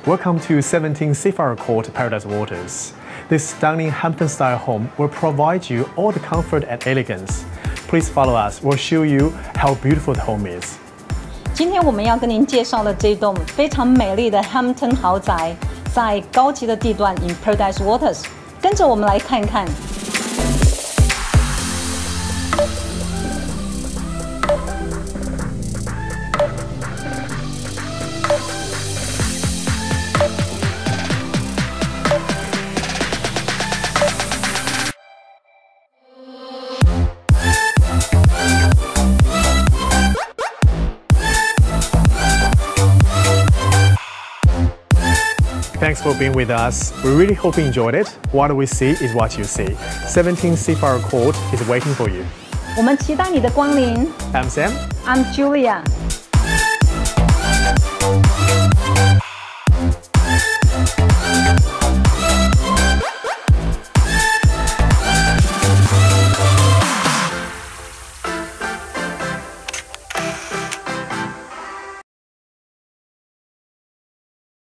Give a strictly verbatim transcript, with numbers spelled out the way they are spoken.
Welcome to seventeen Seafarer Court, Paradise Waters. This stunning Hampton-style home will provide you all the comfort and elegance. Please follow us. We'll show you how beautiful the home is. 今天我们要跟您介绍的这栋非常美丽的 Hampton 豪宅，在高级的地段 in Paradise Waters， 跟着我们来看看。 Thanks for being with us. We really hope you enjoyed it. What we see is what you see. seventeen Seafarer Court is waiting for you. 我们期待你的光临。 I'm Sam. I'm Julia.